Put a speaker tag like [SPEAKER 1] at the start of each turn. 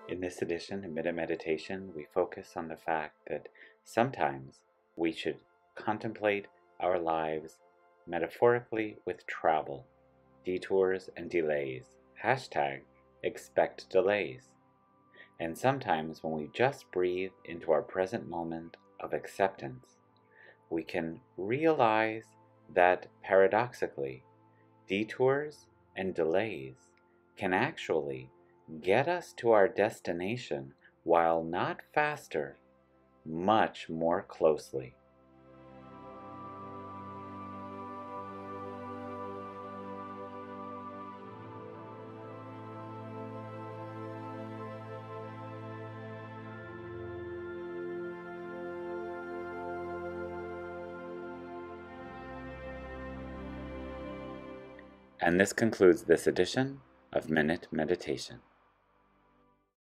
[SPEAKER 1] In this edition of Minute Meditation, we focus on the fact that sometimes we should contemplate our lives metaphorically with travel, detours and delays. Hashtag expect delays. And sometimes when we just breathe into our present moment of acceptance, we can realize that paradoxically, detours and delays can actually get us to our destination, while not faster, much more closely. And this concludes this edition of Minute Meditation.